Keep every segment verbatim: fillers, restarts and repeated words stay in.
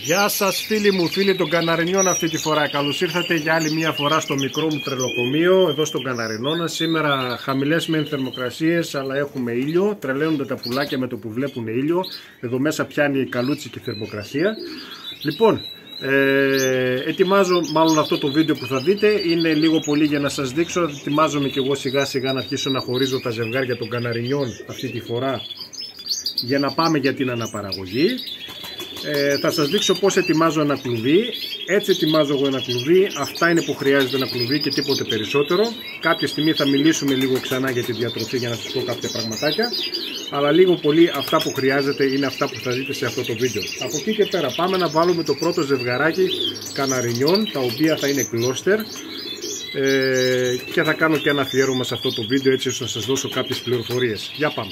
Γεια σας φίλοι μου, φίλοι των Καναρινιών αυτή τη φορά. Καλώς ήρθατε για άλλη μια φορά στο μικρό μου τρελοκομείο εδώ στον Καναρινώνα. Σήμερα χαμηλές μεν θερμοκρασίες, αλλά έχουμε ήλιο. Τρελαίνονται τα πουλάκια με το που βλέπουν ήλιο. Εδώ μέσα πιάνει η καλούτσι και η θερμοκρασία. Λοιπόν, ε, ετοιμάζω μάλλον αυτό το βίντεο που θα δείτε. Είναι λίγο πολύ για να σας δείξω. Ετοιμάζομαι και εγώ σιγά σιγά να αρχίσω να χωρίζω τα ζευγάρια των Καναρινιών αυτή τη φορά, για να πάμε για την αναπαραγωγή. Ε, θα σας δείξω πώς ετοιμάζω ένα κλουβί. Έτσι ετοιμάζω εγώ ένα κλουβί. Αυτά είναι που χρειάζεται ένα κλουβί και τίποτε περισσότερο. Κάποια στιγμή θα μιλήσουμε λίγο ξανά για τη διατροφή, για να σας πω κάποια πραγματάκια. Αλλά λίγο πολύ αυτά που χρειάζεται είναι αυτά που θα δείτε σε αυτό το βίντεο. Από εκεί και πέρα πάμε να βάλουμε το πρώτο ζευγαράκι Καναρινιών, τα οποία θα είναι κλώστερ. Ε, και θα κάνω και ένα αφιέρωμα σε αυτό το βίντεο, έτσι ώστε να σας δώσω κάποιες πληροφορίες. Για πάμε.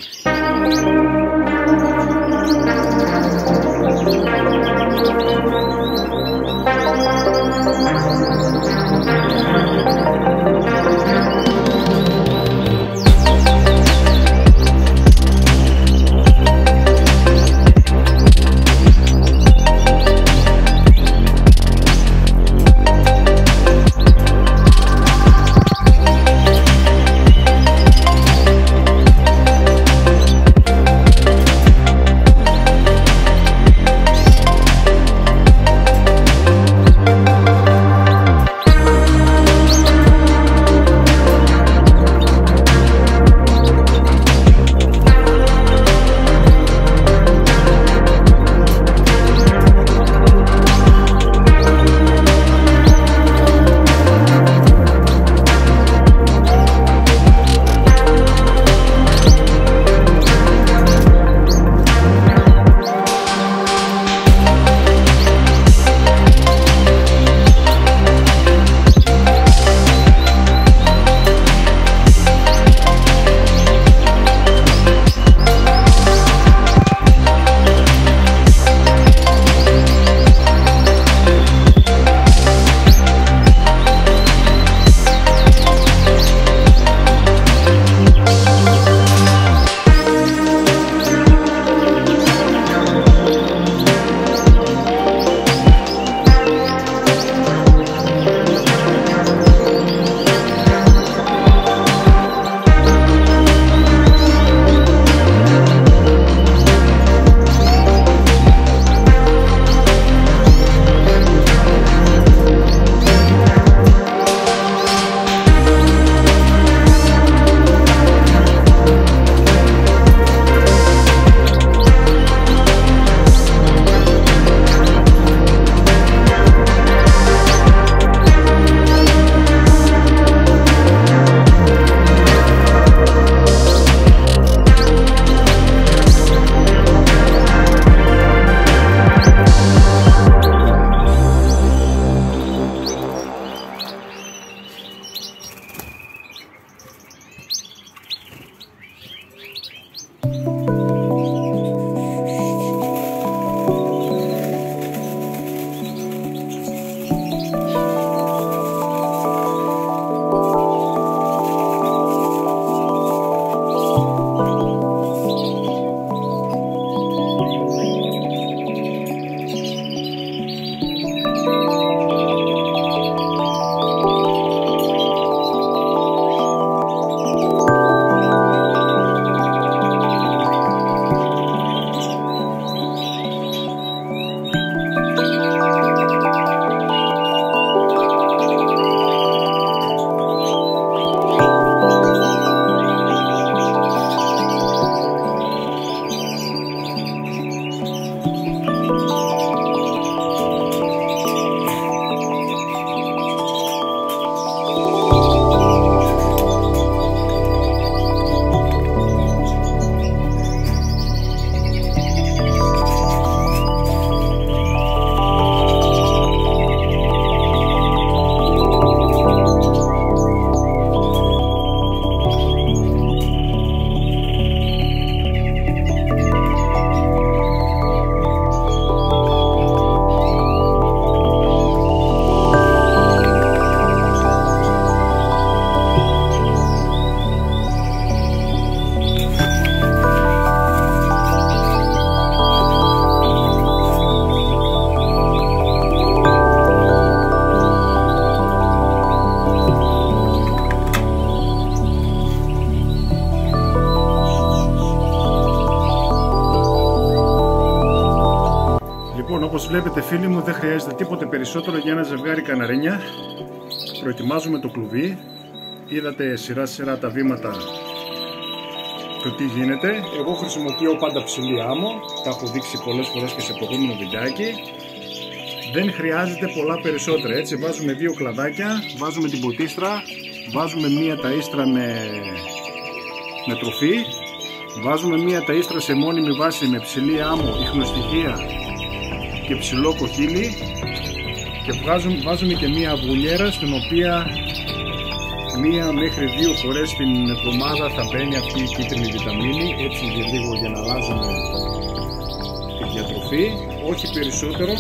Λοιπόν, όπως βλέπετε φίλοι μου, δεν χρειάζεται τίποτε περισσότερο για ένα ζευγάρι καναρίνια. Προετοιμάζουμε το κλουβί. Είδατε σειρά σειρά τα βήματα το τι γίνεται. Εγώ χρησιμοποιώ πάντα ψηλή άμμο. Τα έχω δείξει πολλές φορές και σε προηγούμενο βιντεάκι. Δεν χρειάζεται πολλά περισσότερα. Έτσι βάζουμε δύο κλαδάκια, βάζουμε την ποτίστρα, βάζουμε μία ταΐστρα με, με τροφή, βάζουμε μία ταΐστρα σε μόνιμη βάση με ψηλή άμμο, ιχνοστοιχεία και ψηλό κοχύλι και βάζουμε, βάζουμε και μία αυγουλιέρα στην οποία μία μέχρι δύο φορές την εβδομάδα θα μπαίνει αυτή η κίτρινη βιταμίνη, έτσι για λίγο για να αλλάζουμε τη διατροφή, όχι περισσότερο.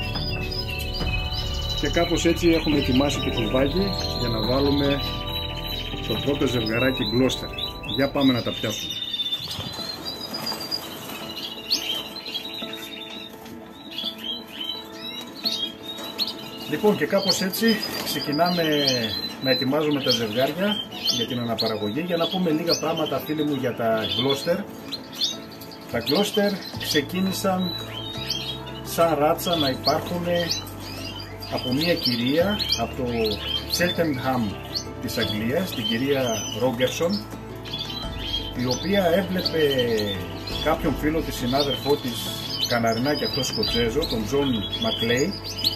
Και κάπως έτσι έχουμε ετοιμάσει το κλουβάκι για να βάλουμε το πρώτο ζευγαράκι Gloucester. Για πάμε να τα πιάσουμε. Λοιπόν, και κάπως έτσι ξεκινάμε να ετοιμάζουμε τα ζευγάρια για την αναπαραγωγή. Για να πούμε λίγα πράγματα φίλοι μου για τα Gloucester. Τα Gloucester ξεκίνησαν σαν ράτσα να υπάρχουν από μια κυρία από το Cheltenham της Αγγλίας, την κυρία Rogerson, η οποία έβλεπε κάποιον φίλο της, συνάδελφό της, καναρινά και αυτό Σκοτσέζο, τον John Macleay,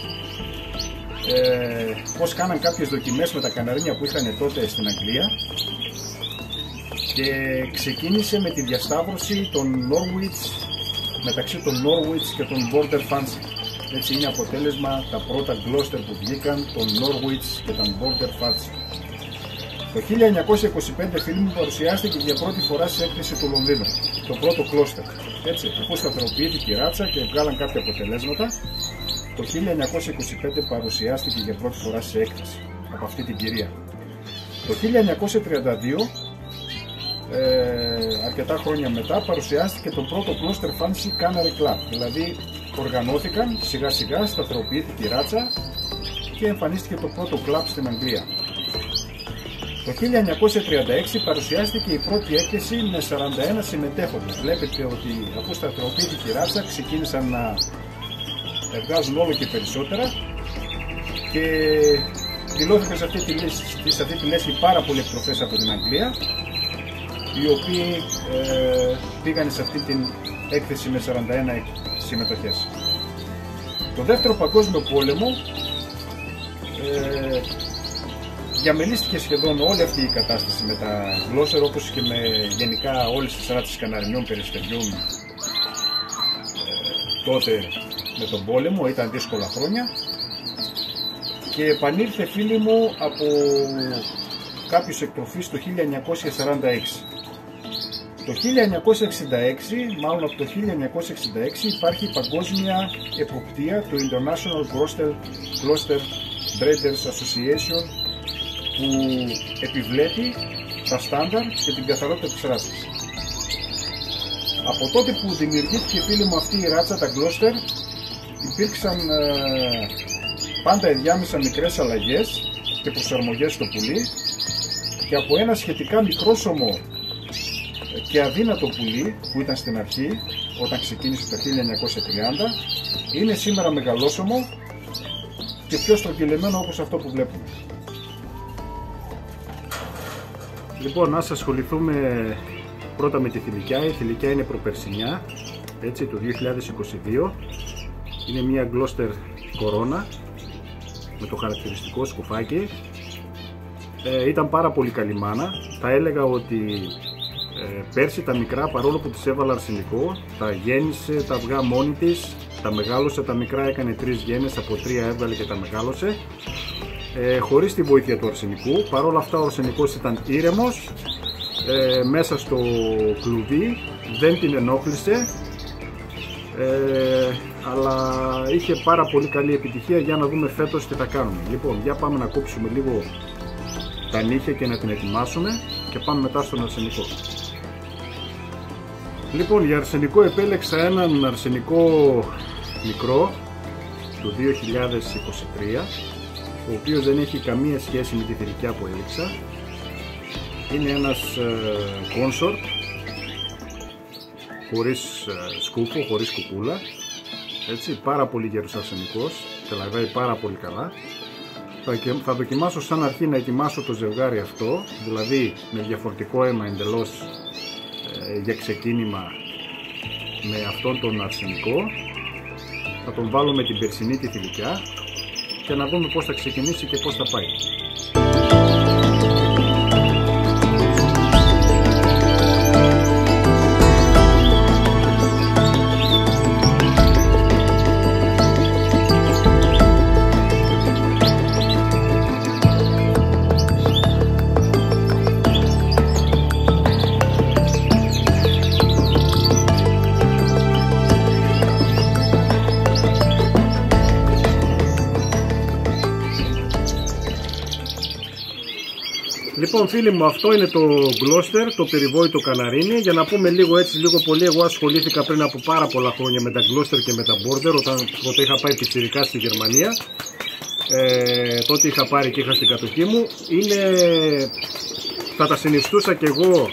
ε, πως κάναν κάποιες δοκιμές με τα καναρίνια που είχαν τότε στην Αγγλία και ξεκίνησε με τη διασταύρωση των Norwich, μεταξύ των Norwich και των Border Fancy. Έτσι είναι αποτέλεσμα τα πρώτα Gloucester που βγήκαν, των Norwich και των Border Fancy. Το χίλια εννιακόσια είκοσι πέντε φίλοι μου παρουσιάστηκε για πρώτη φορά σε έκθεση του Λονδίνου, το πρώτο Gloucester. Έτσι, αφού σταθεροποιήθηκε η ράτσα και βγάλαν κάποια αποτελέσματα, το χίλια εννιακόσια είκοσι πέντε παρουσιάστηκε για πρώτη φορά σε έκθεση από αυτή την κυρία. Το χίλια εννιακόσια τριάντα δύο, ε, αρκετά χρόνια μετά, παρουσιάστηκε το πρώτο Gloucester Fancy Canary Club, δηλαδή οργανώθηκαν σιγά σιγά, σταθεροποιήθηκε η ράτσα και εμφανίστηκε το πρώτο κλαμπ στην Αγγλία. Το χίλια εννιακόσια τριάντα έξι παρουσιάστηκε η πρώτη έκθεση με σαράντα ένα συμμετέχοντες. Βλέπετε ότι αφού σταθεροποιήθηκε η ράτσα ξεκίνησαν να βγάζουν όλο και περισσότερα και δηλώθηκαν σε αυτή τη λέσχη, σε αυτή τη λέσχη πάρα πολλοί εκτροφές από την Αγγλία, οι οποίοι ε, πήγαν σε αυτή την έκθεση με σαράντα ένα συμμετοχές. Το δεύτερο παγκόσμιο πόλεμο ε, διαμελίστηκε σχεδόν όλη αυτή η κατάσταση με τα Gloucester, όπως και με γενικά όλες τις ράτσες καναρινιών περιστεριών ε, τότε με τον πόλεμο. Ήταν δύσκολα χρόνια και επανήλθε φίλοι μου από κάποιους εκτροφείς το χίλια εννιακόσια σαράντα έξι. Το χίλια εννιακόσια εξήντα έξι, μάλλον από το χίλια εννιακόσια εξήντα έξι, υπάρχει η παγκόσμια εποπτεία του International Gloucester Breeders Association που επιβλέπει τα στάνταρ και την καθαρότητα της ράτσας. Από τότε που δημιουργήθηκε φίλοι μου αυτή η ράτσα, τα Gloucester, υπήρξαν ε, πάντα ενδιάμεσα μικρές αλλαγές και προσαρμογές στο πουλί και από ένα σχετικά μικρόσωμο και αδύνατο πουλί που ήταν στην αρχή όταν ξεκίνησε το χίλια εννιακόσια τριάντα, είναι σήμερα μεγαλόσωμο και πιο στρογγυλεμένο όπως αυτό που βλέπουμε. Λοιπόν, ας ασχοληθούμε πρώτα με τη θηλυκιά. Η θηλυκιά είναι προπερσινιά, έτσι, το δύο χιλιάδες είκοσι δύο. Είναι μια Gloucester κορώνα με το χαρακτηριστικό σκουφάκι. Ε, ήταν πάρα πολύ καλή μάνα. Θα έλεγα ότι ε, πέρσι τα μικρά, παρόλο που της έβαλα αρσενικό, τα γέννησε τα αυγά μόνη της, τα μεγάλωσε τα μικρά, έκανε τρεις γέννες, από τρία έβγαλε και τα μεγάλωσε. Ε, χωρίς τη βοήθεια του αρσενικού. Παρόλα αυτά ο αρσενικός ήταν ήρεμος, ε, μέσα στο κλουβί, δεν την ενόχλησε, ε, αλλά είχε πάρα πολύ καλή επιτυχία. Για να δούμε φέτος τι θα κάνουμε. Λοιπόν, για πάμε να κόψουμε λίγο τα νύχια και να την ετοιμάσουμε και πάμε μετά στον αρσενικό. Λοιπόν, για αρσενικό επέλεξα έναν αρσενικό μικρό του δύο χιλιάδες είκοσι τρία, ο οποίος δεν έχει καμία σχέση με τη θηλυκιά που έλεξα. Είναι ένας consort χωρίς σκούφο, χωρίς κουκούλα, έτσι, πάρα πολύ γέρος αρσενικός, τελαβάει πάρα πολύ καλά. Θα, θα δοκιμάσω σαν αρχή να ετοιμάσω το ζευγάρι αυτό, δηλαδή με διαφορετικό αίμα εντελώς ε, για ξεκίνημα με αυτόν τον αρσενικό. Θα τον βάλω με την περσινή τη θηλυκιά και να δούμε πώς θα ξεκινήσει και πώς θα πάει. Λοιπόν φίλοι μου, αυτό είναι το Gloucester, το περιβόητο καναρίνι. Για να πούμε λίγο έτσι, λίγο πολύ, εγώ ασχολήθηκα πριν από πάρα πολλά χρόνια με τα Gloucester και με τα Border, όταν τότε είχα πάει πιτσιρικά στη Γερμανία. Ε, τότε είχα πάρει και είχα στην κατοχή μου. Είναι, θα τα συνιστούσα και εγώ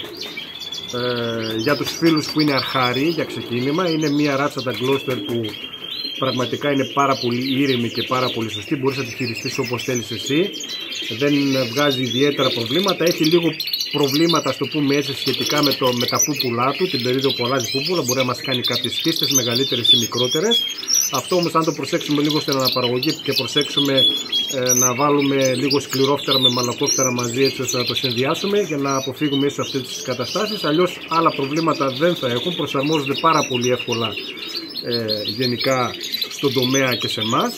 ε, για τους φίλους που είναι αρχάροι για ξεκίνημα. Είναι μια ράτσα τα Gloucester που πραγματικά είναι πάρα πολύ ήρεμη και πάρα πολύ σωστή. Μπορείς να τη χειριστείς όπως θέλεις εσύ. Δεν βγάζει ιδιαίτερα προβλήματα. Έχει λίγο προβλήματα, στο πούμε έτσι, σχετικά με, το, με τα πούπουλά του. Την περίοδο που αλλάζει πούπουλα μπορεί να μας κάνει κάποιες χίστες μεγαλύτερες ή μικρότερες. Αυτό όμως, αν το προσέξουμε λίγο στην αναπαραγωγή και προσέξουμε ε, να βάλουμε λίγο σκληρόφτερα με μαλακόφτερα μαζί, έτσι ώστε να το συνδυάσουμε για να αποφύγουμε ίσως αυτές τις καταστάσεις. Αλλιώς άλλα προβλήματα δεν θα έχουν. Προσαρμόζονται πάρα πολύ εύκολα ε, γενικά στον τομέα και σε εμάς.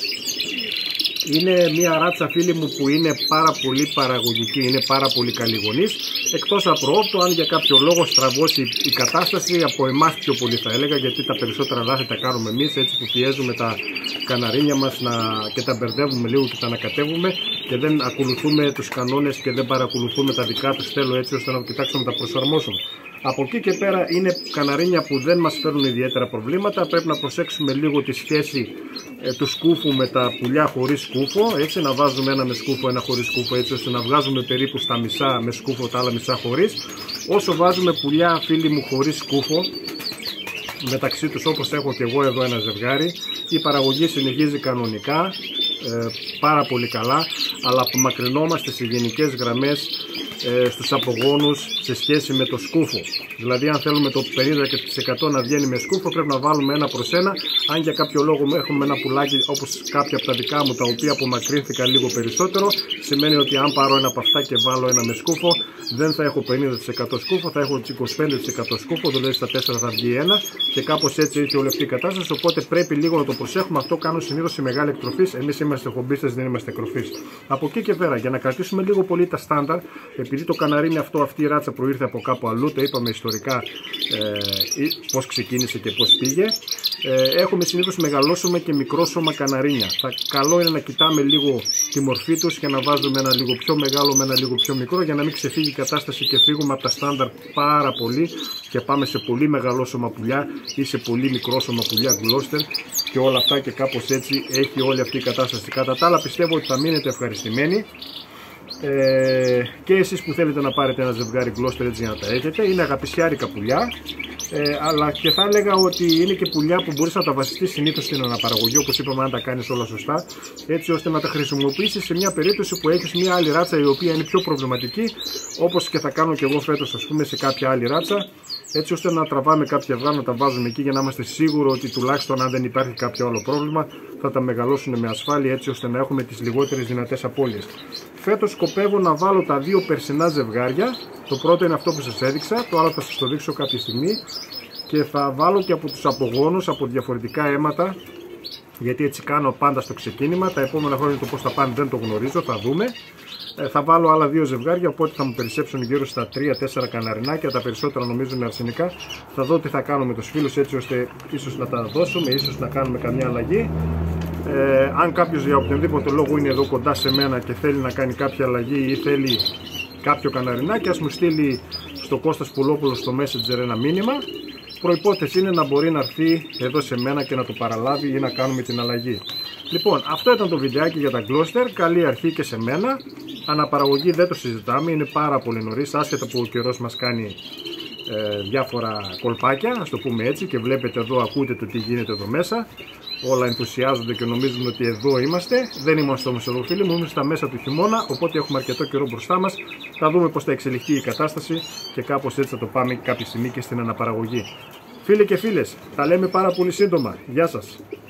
Είναι μια ράτσα φίλοι μου που είναι πάρα πολύ παραγωγική, είναι πάρα πολύ καλή-γονής. Εκτός απροόπτου, αν για κάποιο λόγο στραβώσει η κατάσταση, από εμάς πιο πολύ θα έλεγα, γιατί τα περισσότερα λάθη τα κάνουμε εμείς, έτσι που πιέζουμε τα καναρίνια μας να, και τα μπερδεύουμε λίγο και τα ανακατεύουμε και δεν ακολουθούμε τους κανόνες και δεν παρακολουθούμε τα δικά τους θέλω, έτσι ώστε να κοιτάξουμε να τα προσαρμόσουμε. Από εκεί και πέρα είναι καναρίνια που δεν μας φέρνουν ιδιαίτερα προβλήματα. Πρέπει να προσέξουμε λίγο τη σχέση ε, του σκούφου με τα πουλιά χωρίς σκούφο. Έτσι, να βάζουμε ένα με σκούφο, ένα χωρίς σκούφο, έτσι ώστε να βγάζουμε περίπου στα μισά με σκούφο, τα άλλα μισά χωρίς. Όσο βάζουμε πουλιά φίλοι μου χωρίς σκούφο μεταξύ τους, όπως έχω και εγώ εδώ ένα ζευγάρι, η παραγωγή συνεχίζει κανονικά, ε, πάρα πολύ καλά, αλλά απομακρυνόμαστε σε γενικές γραμμές ε, στους απογόνους σε σχέση με το σκούφο. Δηλαδή, αν θέλουμε το πενήντα τοις εκατό να βγαίνει με σκούφο, πρέπει να βάλουμε ένα προς ένα. Αν για κάποιο λόγο έχουμε ένα πουλάκι όπως κάποια από τα δικά μου, τα οποία απομακρύνθηκαν λίγο περισσότερο, σημαίνει ότι αν πάρω ένα από αυτά και βάλω ένα με σκούφο, δεν θα έχω πενήντα τοις εκατό σκούφο, θα έχω είκοσι πέντε τοις εκατό σκούφο, δηλαδή στα τέσσερα θα βγει ένα, και κάπως έτσι έχει όλη αυτή η κατάσταση. Οπότε πρέπει λίγο να το προσέχουμε. Αυτό κάνουν συνήθως οι μεγάλοι εκτροφείς. Εμείς είμαστε χομπίστες, δεν είμαστε εκτροφείς. Από εκεί και πέρα, για να κρατήσουμε λίγο πολύ τα στάνταρ, επειδή το καναρίνι αυτό, αυτή η ράτσα προήρθε από κάπου αλλού, το είπαμε ιστορικά ε, πώς ξεκίνησε και πώς πήγε. Ε, έχουμε συνήθως μεγαλώσουμε και μικρόσωμα καναρίνια. Θα, καλό είναι να κοιτάμε λίγο τη μορφή τους και να βάζουμε ένα λίγο πιο μεγάλο με ένα λίγο πιο μικρό, για να μην ξεφύγει η κατάσταση και φύγουμε από τα στάνταρ πάρα πολύ και πάμε σε πολύ μεγαλόσωμα πουλιά ή σε πολύ μικρόσωμα πουλιά Gloucester και όλα αυτά, και κάπως έτσι έχει όλη αυτή η κατάσταση. Κατά τα άλλα, πιστεύω ότι θα μείνετε ευχαριστημένοι. Ε, και εσείς που θέλετε να πάρετε ένα ζευγάρι Gloucester έτσι για να τα έχετε, είναι αγαπησιάρικα πουλιά, ε, αλλά και θα έλεγα ότι είναι και πουλιά που μπορείς να τα βασιστείς συνήθως στην αναπαραγωγή, όπως είπαμε, αν τα κάνεις όλα σωστά, έτσι ώστε να τα χρησιμοποιήσεις σε μια περίπτωση που έχεις μια άλλη ράτσα η οποία είναι πιο προβληματική, όπως και θα κάνω και εγώ φέτος, ας πούμε, σε κάποια άλλη ράτσα, έτσι ώστε να τραβάμε κάποια αυγά, να τα βάζουμε εκεί για να είμαστε σίγουροι ότι τουλάχιστον αν δεν υπάρχει κάποιο άλλο πρόβλημα θα τα μεγαλώσουν με ασφάλεια, έτσι ώστε να έχουμε τις λιγότερες δυνατές απώλειες. Φέτος σκοπεύω να βάλω τα δύο περσινά ζευγάρια. Το πρώτο είναι αυτό που σας έδειξα, το άλλο θα σας το δείξω κάποια στιγμή, και θα βάλω και από τους απογόνους από διαφορετικά αίματα, γιατί έτσι κάνω πάντα στο ξεκίνημα. Τα επόμενα χρόνια το πώς θα πάνε δεν το γνωρίζω, θα δούμε. Ε, θα βάλω άλλα δύο ζευγάρια, οπότε θα μου περισσέψουν γύρω στα τρία τέσσερα καναρινάκια, τα περισσότερα νομίζω είναι αρσενικά. Θα δω τι θα κάνω με τους φίλους, έτσι ώστε ίσως να τα δώσουμε, ίσως να κάνουμε καμιά αλλαγή. Ε, αν κάποιος για οποιονδήποτε λόγο είναι εδώ κοντά σε μένα και θέλει να κάνει κάποια αλλαγή ή θέλει κάποιο καναρινάκι, ας μου στείλει στο Κώστας Πουλόπουλο στο Messenger ένα μήνυμα. Προϋπόθεση είναι να μπορεί να έρθει εδώ σε μένα και να το παραλάβει ή να κάνουμε την αλλαγή. Λοιπόν, αυτό ήταν το βιντεάκι για τα Gloucester. Καλή αρχή και σε μένα. Αναπαραγωγή δεν το συζητάμε, είναι πάρα πολύ νωρίς, άσχετα που ο καιρός μας κάνει ε, διάφορα κολπάκια, ας το πούμε έτσι, και βλέπετε εδώ, ακούτε το τι γίνεται εδώ μέσα. όλα ενθουσιάζονται και νομίζουν ότι εδώ είμαστε. Δεν είμαστε όμως εδώ, φίλοι μου, είμαστε στα μέσα του χειμώνα, οπότε έχουμε αρκετό καιρό μπροστά μας. Θα δούμε πώς θα εξελιχθεί η κατάσταση και κάπως έτσι θα το πάμε κάποια στιγμή και στην αναπαραγωγή. Φίλοι και φίλες, τα λέμε πάρα πολύ σύντομα. Γεια σας.